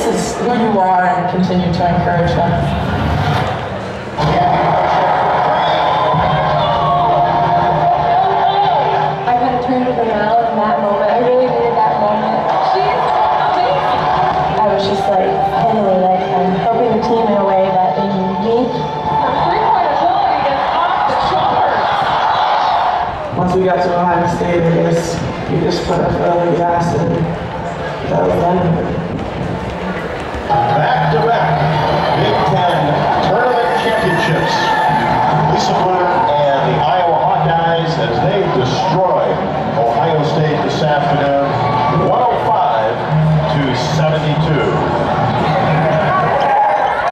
this is who you are and continue to encourage them. I kind of turned to them out in that moment. I really needed that moment. I was just like, finally, like, I'm helping the team in a way that they need me. Once we got to Ohio State, I guess we just put our foot on the gas and that was done. Back to back.